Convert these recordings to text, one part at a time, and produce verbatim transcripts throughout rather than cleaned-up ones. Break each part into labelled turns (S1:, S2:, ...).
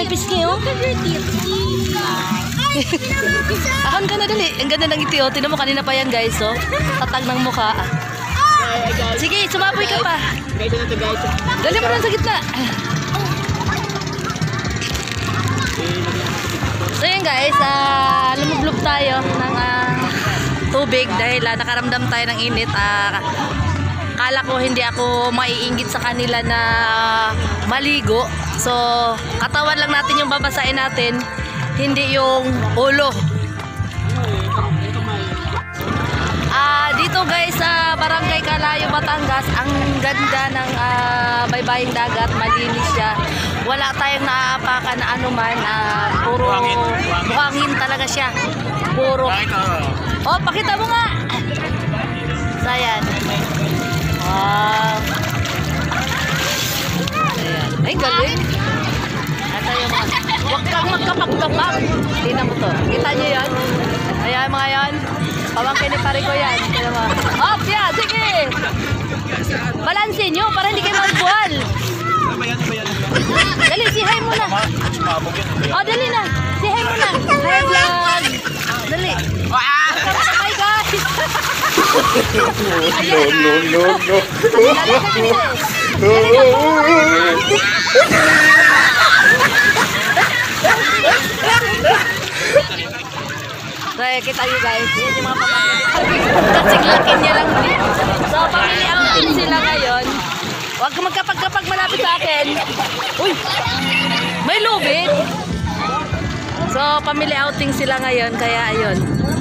S1: yung pisngi, oh. Akan ka na dali. Ang ganda ng ngiti, oh. Tinan mo kanina pa yan, guys, oh. Tatag ng mukha. Sige, sumapoy ka pa. Dali mo lang sa gitna. So yun guys, uh, lumublob tayo ng uh, tubig dahil uh, nakaramdam tayo ng init. Uh, kala ko hindi ako maiinggit sa kanila na maligo. So katawan lang natin yung babasahin natin, hindi yung ulo. Uh, dito guys sa uh, Barangay Calayo, Batangas, ang ganda ng uh, baybaying dagat, malinis siya. Wala tayong naapakan na anuman, uh, puro buhangin, buhangin talaga siya. Puro. Oh, pakita mo nga. So, ayan. Wow. Ayan. Ay, galing. Ito yung mga, huwag kang magkapag-kapag. Tingnan mo to. Kita nyo yan? Ayan mga yan. Pamangkin ni pare ko yan. Hop, yeah, sige. Balansin nyo para hindi kayo magbuhal. Dali, sihay mo na. Oh, dali na. Sihay mo na. Hi, vlog. Dali. Kamay, guys.
S2: No, no, no, no.
S1: So, kita nyo guys. Yan yung mga pamangkin. Kasing-lakin niya lang din. So, pamili-outing sila ngayon. Huwag ka magkapag-kapag malapit sa akin. Uy! May lubid. So, family outing sila ngayon. Kaya, ayun.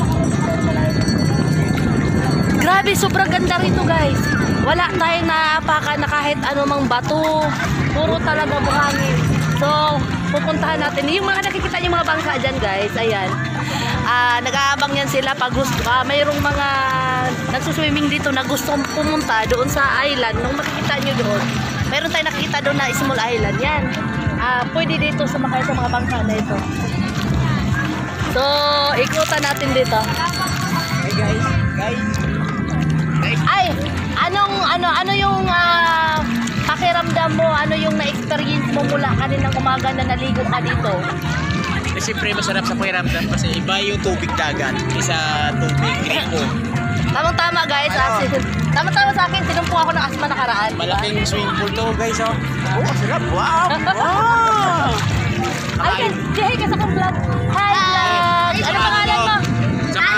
S1: Grabe, sobrang ganda rito, guys. Wala tayong naapakan na kahit anumang bato. Puro talaga buhangin. So, pupuntahan natin. Yung mga nakikita yung mga bangka dyan, guys. Ayan. Uh, nag-aabang yan sila pag gusto. Uh, mayroong mga nagsuswimming dito na gustong pumunta doon sa island. Nung makikita nyo doon, mayroon tayo nakikita doon na small island. Yan. Uh, pwede dito sumakay sa mga bangka na ito. So, ikutan natin dito.
S3: Hey guys, guys.
S1: Ay, anong ano ano yung uh, pakiramdam mo? Ano yung na-experience mo mula kaninang umaga na naligo ka dito?
S3: Kasi siyempre masarap sa pakiramdam kasi iba yung tubig dagat kaysa tubig gripo.
S1: Tamang-tama guys.
S3: Ano?
S1: Tama-tama sa akin, tinumpo ako ng asma nakaraan.
S3: Malaking swimming pool to guys, oh. Oh, sarap. Wow! Wow!
S1: Ay, say hi ka sa kong vlog. Hi vlog! Ano pangalan mo?
S3: Saka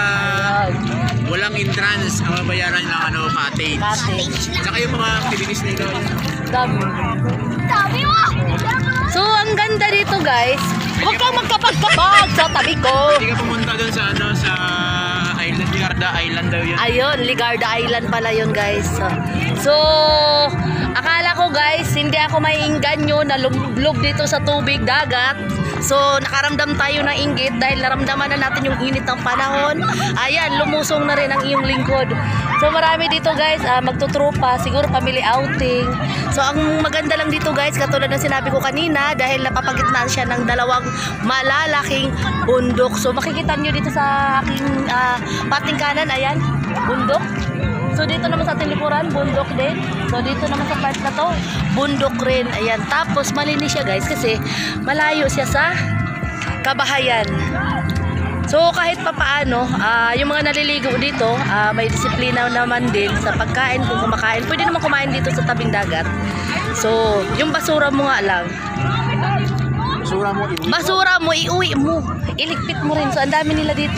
S3: walang entrance, ang babayaran ng ano, cottage.
S1: Cottage.
S3: Saka yung mga pilinis na ito.
S1: Dami. Dami mo! So, ang ganda dito guys. Huwag kang magkapag-kapag sa tabi ko.
S3: Hindi ka pumunta doon sa ano, sa island, Ligarda Island daw yun.
S1: Ayun, Ligarda Island pala yun guys. So, so akala ko guys, hindi ako maiingganyo na lublog dito sa tubig dagat. So, nakaramdam tayo ng inggit dahil naramdaman na natin yung init ng panahon. Ayan, lumusong na rin ang iyong lingkod. So, marami dito guys, uh, magtutropa, siguro family outing. So, ang maganda lang dito guys, katulad ng sinabi ko kanina, dahil napapagitnaan siya ng dalawang malalaking bundok. So, makikita nyo dito sa aking uh, pating kanan, ayan, bundok. So, dito naman sa ating likuran, bundok din. So, dito naman sa part na to, bundok rin. Ayan. Tapos, malinis siya guys kasi malayo siya sa kabahayan. So, kahit papaano, uh, yung mga naliligo dito, uh, may disiplina naman din sa pagkain kung kumakain. Pwede naman kumain dito sa tabing dagat. So, yung basura mo nga lang.
S3: Basura mo, iuwi
S1: Basura mo, iuwi mo. Iligpit mo rin. So, ang dami nila dito.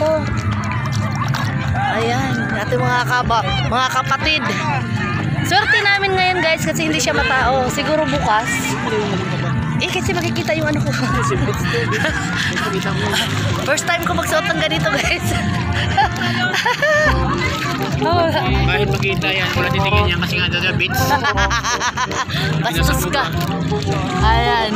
S1: Ayan, ating mga kaba, mga kapatid. Swerte namin ngayon guys kasi hindi siya matao. Siguro bukas. Eh kasi makikita yung ano ko. First time ko magsuot ng ganito guys. Oh.
S3: Kahit makita yan, wala titingin yan kasi nga doon yung beach.
S1: Bastos ka. Ayan.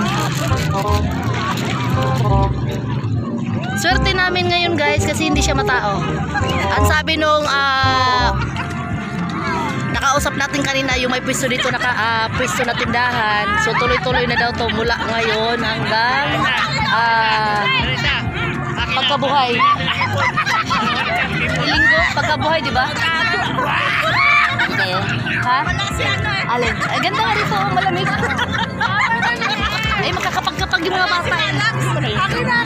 S1: Swerte namin ngayon guys kasi hindi siya matao. Ang sabi nung uh, nakausap natin kanina yung may pwesto dito, naka uh, pwesto na tindahan. So tuloy-tuloy na daw to mula ngayon hanggang uh, pagkabuhay. Linggo, pagkabuhay, di ba? Okay. Ha? Alin? Ay, ganda nga dito, malamig. Ay, magkakapag-kapag yung mga bata. Akin na, akin na.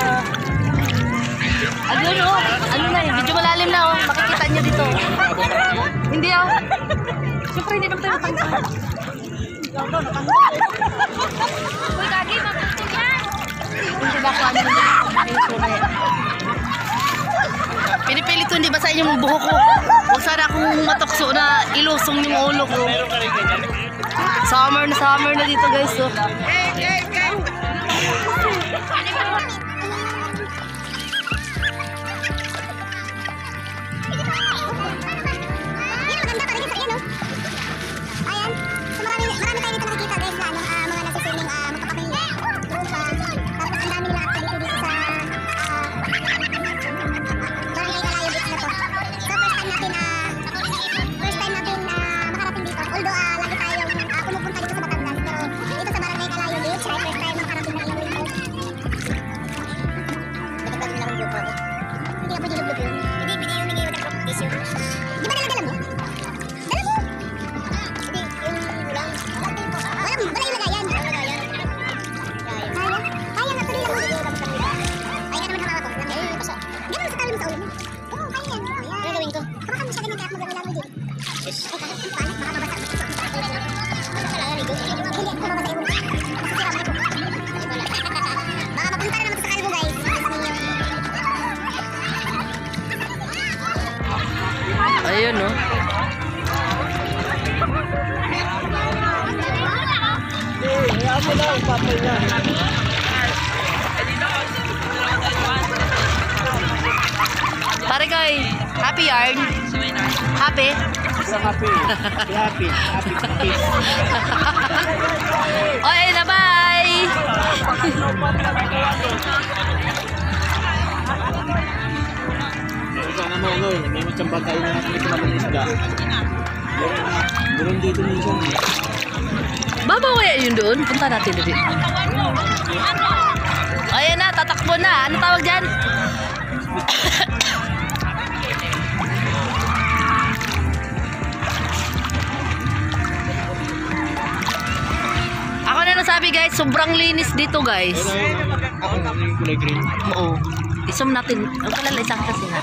S1: Ayun oh, ano na eh, medyo malalim na oh. Makikita nyo dito. Hindi oh. Siyempre hindi naman tayo matanggal. Uy, gagi, matutog yan. Hindi ba ako ano yung pinipilit ko hindi basa yung buhok ko. Huwag sana akong matokso na ilusong yung ulo ko. Summer na summer na dito guys oh. Ayun no. Pare kay, happy yarn? Happy?
S3: So happy. Happy. Happy. Happy.
S1: Oy, na bye.
S3: Sana mo ano, may matsambag tayo na natin ito naman isda. Meron dito minsan.
S1: Baba kaya yun doon? Punta natin doon. Ayan na, tatakbo na. Ano tawag dyan? Ako na nasabi guys, sobrang linis dito guys.
S3: Ako na yung kulay green.
S1: Oo. Isum natin. Ang kalala isang kasi na.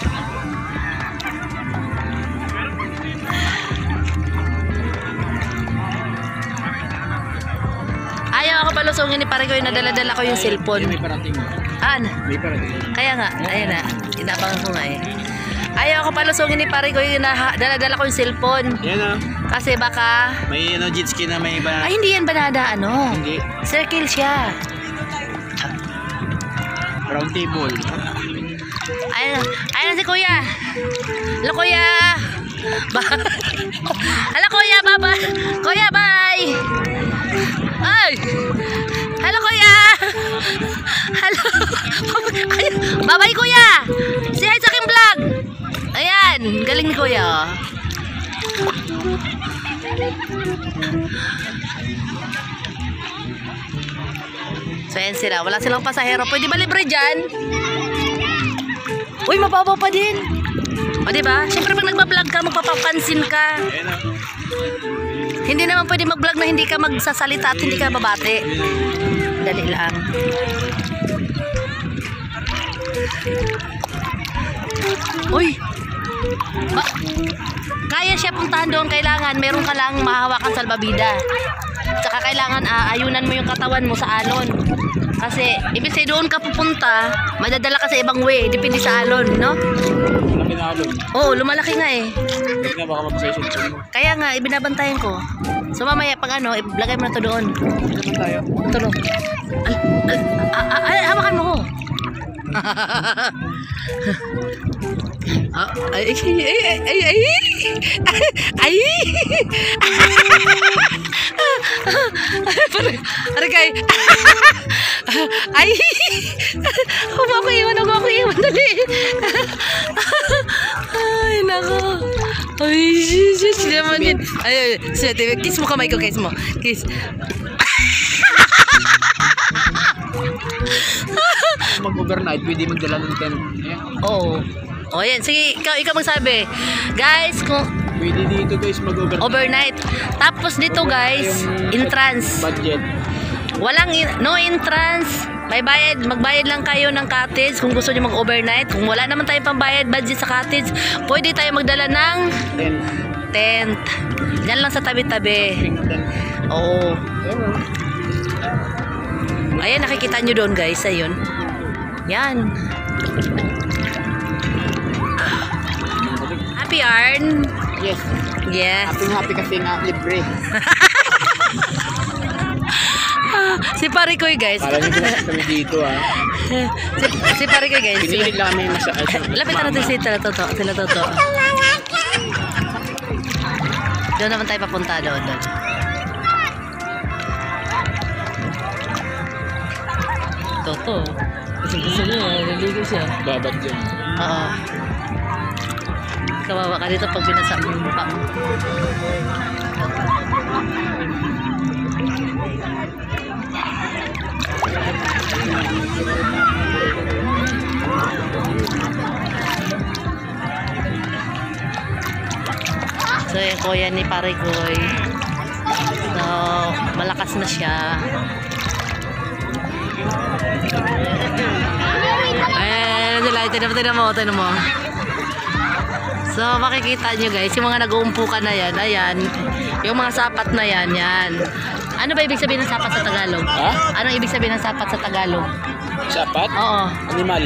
S1: Ayaw ako palusungin ni pare ko yung nadala-dala ko yung cellphone.
S3: May parating.
S1: An?
S3: May parating.
S1: Kaya nga, ayun na. Inabangan ko nga eh. Ayaw ako palusungin ni pare ko yung dala-dala ko yung cellphone.
S3: Yan ah.
S1: Kasi baka...
S3: May ano, jet ski na may iba.
S1: Ay, hindi yan banada, ano?
S3: Hindi.
S1: Circle siya.
S3: Round table.
S1: Ayun, ayun si kuya. Hello kuya. Ba- Hello kuya, baba. Kuya, bye. Ay. Hello kuya. Hello. Ayun. Bye-bye kuya. Say hi sa aking vlog. Ayan, galing ni kuya. Oh. So ayan sila, wala silang pasahero. Pwede ba libre dyan? Uy, mababaw pa din. O diba? Siyempre pag nagbablog ka, magpapapansin ka.
S3: Yan ah.
S1: Hindi naman pwede mag-vlog na hindi ka magsasalita at hindi ka babate. Dali lang. Uy! Ba kaya siya puntahan doon, kailangan meron ka lang mahawakan salbabida. Tsaka kailangan aayunan mo yung katawan mo sa alon. Kasi ibig sabihin doon ka pupunta, madadala ka sa ibang way, depende sa alon, no?
S3: Malaki na alon.
S1: Oo, lumalaki nga eh.
S3: Hindi na baka mapasayos mo.
S1: Kaya nga, ibinabantayan ko. So mamaya pag ano, ilagay mo na to doon.
S3: Naman tayo.
S1: Ito no. Al, al, al, al, al, hawakan mo ko. Ah, ay, ay, ay, ay, ay, ay, ay, kay, ay, huwag ako iwan, huwag ako iwan, dali. Ay, nako. Ay, shit, shit, naman yun. Ay, ay, shit, kiss mo kamay ko, kiss mo, kiss.
S3: Mag-overnight, pwede magdala ng tent.
S1: Oo. O yan, sige, ikaw, ikaw magsabi. Guys, kung
S3: Pwede dito guys mag-overnight.
S1: overnight. Tapos dito guys, entrance.
S3: Budget.
S1: Walang in- no entrance. May bayad, magbayad lang kayo ng cottage kung gusto niyo mag-overnight. Kung wala naman tayong pambayad budget sa cottage, pwede tayo magdala ng
S3: Then,
S1: tent. Diyan lang sa tabi-tabi. Oo. Ayan, nakikita nyo doon guys. Ayun. Yan. Happy Arn.
S3: yes.
S1: Yes.
S3: Happy happy kasi nga libre.
S1: Si Parikoy guys.
S3: Para nyo pinasok kami dito ah.
S1: si, si Parikoy guys.
S3: Pinilit lang kami mas...
S1: Lapitan natin si Tila Toto. Tila Toto. Doon naman tayo papunta doon. doon. Toto. Kasi gusto niya. Naligo siya.
S3: Babad dyan.
S1: Oo. Kawawa ka dito pag binasa mo yung mukha mo. So yung kuya ni Parigoy. So malakas na siya. Ayan sila. Tinan mo, tinan mo, tinan mo. So makikita nyo guys, yung mga nag-uumpukan na yan, ayan. Yung mga sapat na yan, yan. Ano ba ibig sabihin ng sapat sa Tagalog?
S3: Ha?
S1: Anong ibig sabihin ng sapat sa Tagalog?
S3: Sapat?
S1: Oo.
S3: Animal.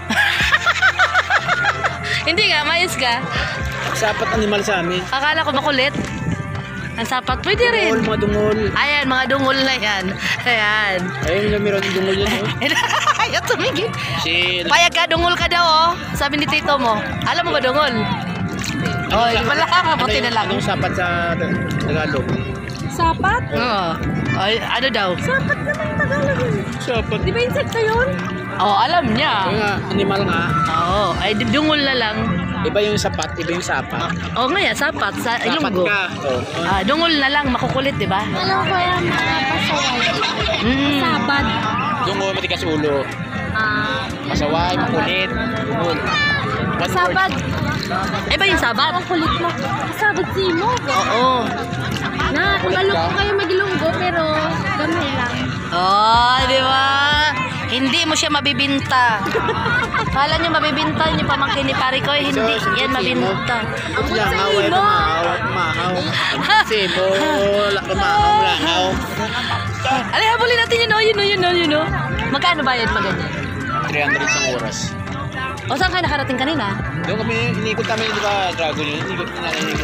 S1: Hindi nga, mayos ka.
S3: Sapat animal sa amin.
S1: Akala ko makulit. Ang sapat, pwede rin.
S3: Dungol, mga dungol.
S1: Ayan, mga dungol na yan. Ayan.
S3: Ayun yung meron yung dungol yan. Oh.
S1: Ayaw tumigil.
S3: Si...
S1: Payag ka, dungol ka daw oh. Sabi ni tito mo. Alam mo ba dungol? Oh, wala ka, buti na lang.
S3: Anong sapat sa Tagalog?
S2: Sapat?
S1: Oo. Ay, ano daw?
S2: Sapat naman yung Tagalog eh.
S3: Sapat.
S2: Di ba insekto yun?
S1: Oo, alam niya.
S3: Yung nga, animal nga.
S1: Oo, ay di- dungol na lang.
S3: Iba yung sapat, iba yung sapat.
S1: Oo nga yan, sapat. Sa
S3: Sapat
S1: ilunggo.
S3: ka. Oh.
S1: Ah, dungol na lang, makukulit, di ba?
S2: Alam ko yan, mga pasaway.
S1: Mm.
S2: Sabat.
S3: Dungol, matigas ulo.
S2: Ah,
S3: Masaway, makulit. Dungol. One
S2: sabat.
S1: Eh ba yung sabat?
S2: Ang kulit mo. Sabat si mo.
S1: Oo.
S2: Na, maloko kayo magilunggo pero gamay lang.
S1: Oh, di ba? Hindi mo siya mabibinta. Kala nyo mabibinta yung pamangkin ni Parikoy, hindi
S3: So,
S1: yan mabinta.
S3: Ang langaw ay lumahaw. Lumahaw. Sibo. Lumahaw, langaw.
S1: Alay, habulin natin yun, oh, yun, oh, yun, oh, yun, oh. Magkano bayad pa ganyan?
S3: three hundred isang oras.
S1: O, saan ka nakarating kanina?
S3: Doon kami, inikot kami, di ba, Dragon yun? Inikot na natin.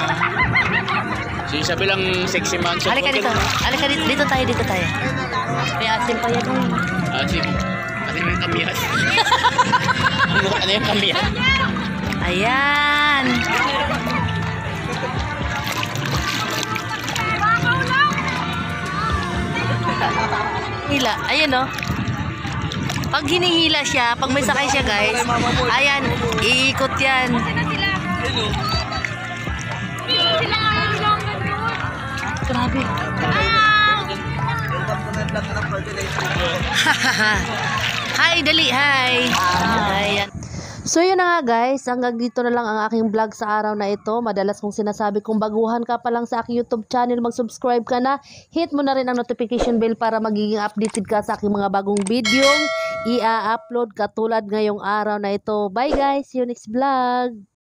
S3: Si sabi lang sexy man. So,
S1: Alika dito. Alika dito. Dito tayo, dito tayo. May asin pa yan. oh.
S3: Ah, sige. Ano yung kamihan? Ano ano yung kamihan?
S1: Ayan. Hila. Ayan, oh. Pag hinihila siya, pag may sakay siya, guys, ayan, iikot yan. Grabe. Hi, dali, hi. Ayan. So yun na nga guys, hanggang dito na lang ang aking vlog sa araw na ito. Madalas kong sinasabi kung baguhan ka pa lang sa aking YouTube channel, mag-subscribe ka na. Hit mo na rin ang notification bell para magiging updated ka sa aking mga bagong video i-upload katulad ngayong araw na ito. Bye guys, see you next vlog.